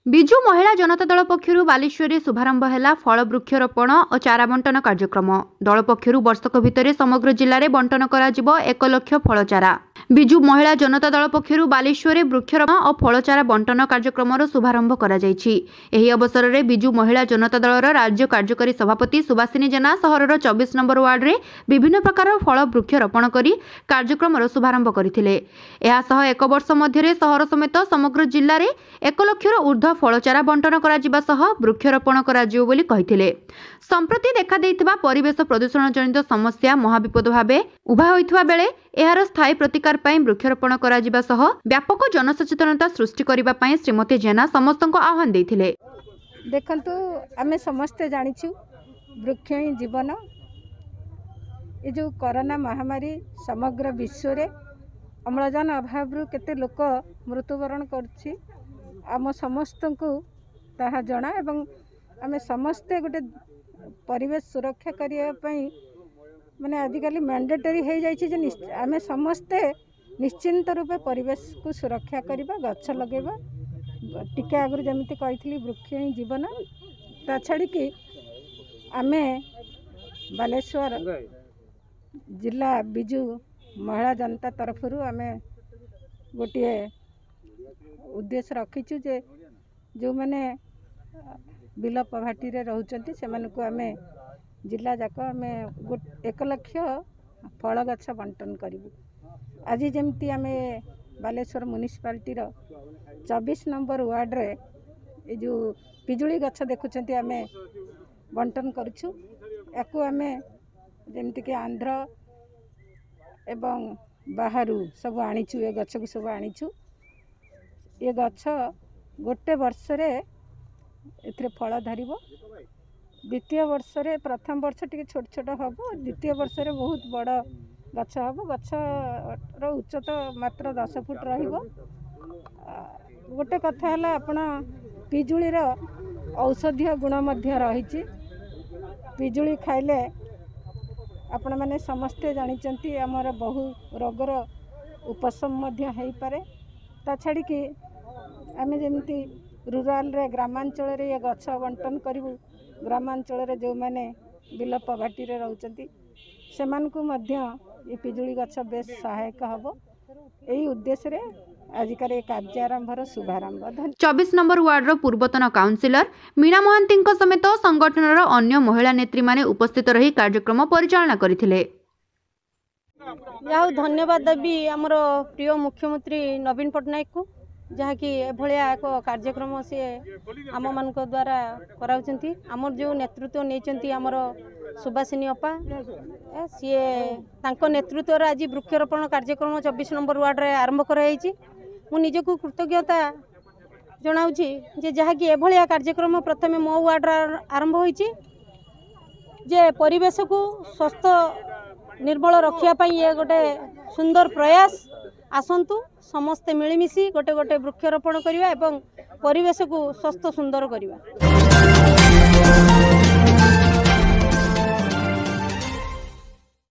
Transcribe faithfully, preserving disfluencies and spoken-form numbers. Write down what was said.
विजु महिला जनता दल पक्षरु बालेश्वर शुभारंभ है फल वृक्षरोपण और चारा बंटन कार्यक्रम। दल पक्षरु वर्षक भितर समग्र जिले में बंटन कर एक लक्ष फल चारा। विजु महिला जनता दल पक्षरु बालेश्वर वृक्षरोपण और फल चारा बंटन कार्यक्रम शुभारंभ कर अवसर में विजु महिला जनता दल राज्य कार्यकारी सभापति सुभाषिनी जेना सहर चौबीस नंबर वार्ड में विभिन्न प्रकार फल वृक्षरोपण कर कार्यक्रम शुभारंभ करते। एक वर्ष मध्य सहर समेत समग्र जिले में एक लक्षर ऊर्ध्व फल चारा बंटन करा वृक्षरोपण करा। संप्रति देखा देइथिबा परिवेश प्रदूषण जनित समस्या महाविपद भाव उभा होइथिबा बेले एहार स्थायी प्रतिकार पई वृक्षरोपण करा जिबा सह व्यापक जनसचेतनता सृष्टि करिबा पई श्रीमती जेना समस्तको आह्वान देइथिले। देखंतु आमे समस्ते जानिछु वृक्ष ही जीवन। ये जो कोरोना महामारी समग्र विश्व रे अम्लजान अभाव रु केते लोक मृत्युवरण करछि आम समस्त को ताहा जना एवं आमे समस्ते गोटे परिवेश सुरक्षा करिया पई माने आजिकल मैंडेटरी हो जाइए। आमे समस्ते निश्चिंत रूपे परिवेश को सुरक्षा करबा गछ लगेबा टिके आगु जमिति कही वृक्ष ही जीवन। ता छाड़ी कि आमे बालेश्वर जिला विजु महिला जनता तरफ आमे गोटे उद्देश्य रखीचु जे जो मैंने बिल पभाटी रोचंती से मानकु आमे जिला जाक आमे एक लक्ष फल गछ बंटन करूँ। आज जमती आमे बालेश्वर म्युनिसिपालिटी चौबीस नंबर वार्ड रे ये जो पिजुली गछ देखुंत आमे बंटन करूँ। याकू आमे जमती कि आंध्र एवं बाहरु सब आनीचु ये गछ को सब आनीचु। ये गछ गोटे वर्ष रे एथरे फल धरिबो। द्वितीय वर्ष रे प्रथम वर्ष टिके छोट छोट हम द्वितीय वर्ष रे बहुत बड़ गछ हम। गछ रो उच्चता मात्र दस फुट रहिबो। गोटे कथा है आपण पिजुली रो औषधीय गुण मध्य रहिछि। पिजुली खाइले आपण माने समस्ते जानिचंती हमर बहु रोगर उपशम मध्य हेई पारे। ता छाड़ी कि आमे जेमती रूराल रे ग्रामांचल रे ये गछ बंटन करूँ। ग्रामांचल रे जो माने बिल पभाटी रे रहउचंती सेमानकु मध्य ये पिजुली गछ बेस सहायक हबो। एही उद्देश्य रे आजिकार एक कार्यारंभर शुभारंभ। चौबीस नंबर वार्ड रो पूर्वतन काउंसिलर मीना महांती समेत संगठनर अन्य महिला नेत्री माने उपस्थित रही कार्यक्रम परिचालना करथिले। याव धन्यवाद देवी आमर प्रिय मुख्यमंत्री नवीन पट्टनायक को जहाँकि एभलिया एक कार्यक्रम सी आम मान द्वारा कराउछंती। आमर जो नेतृत्व नहीं आमर सुभाषिनी अपा सी तांको नेतृत्व आज वृक्षरोपण कार्यक्रम चौबीस नंबर वार्ड रे आरंभ कराई। मु निजको कृतज्ञता जनाउछि जे जहाँकि एभलिया कार्यक्रम प्रथमे मो वार्ड आरंभ होईछि जे परिवेश को स्वस्थ निर्मल रखिया पई ये गोटे सुंदर प्रयास। आसंतु समस्ते मिलमिशी गोटे गोटे वृक्षरोपण करिवा एवं परिवेश को स्वस्थ सुंदर करिवा।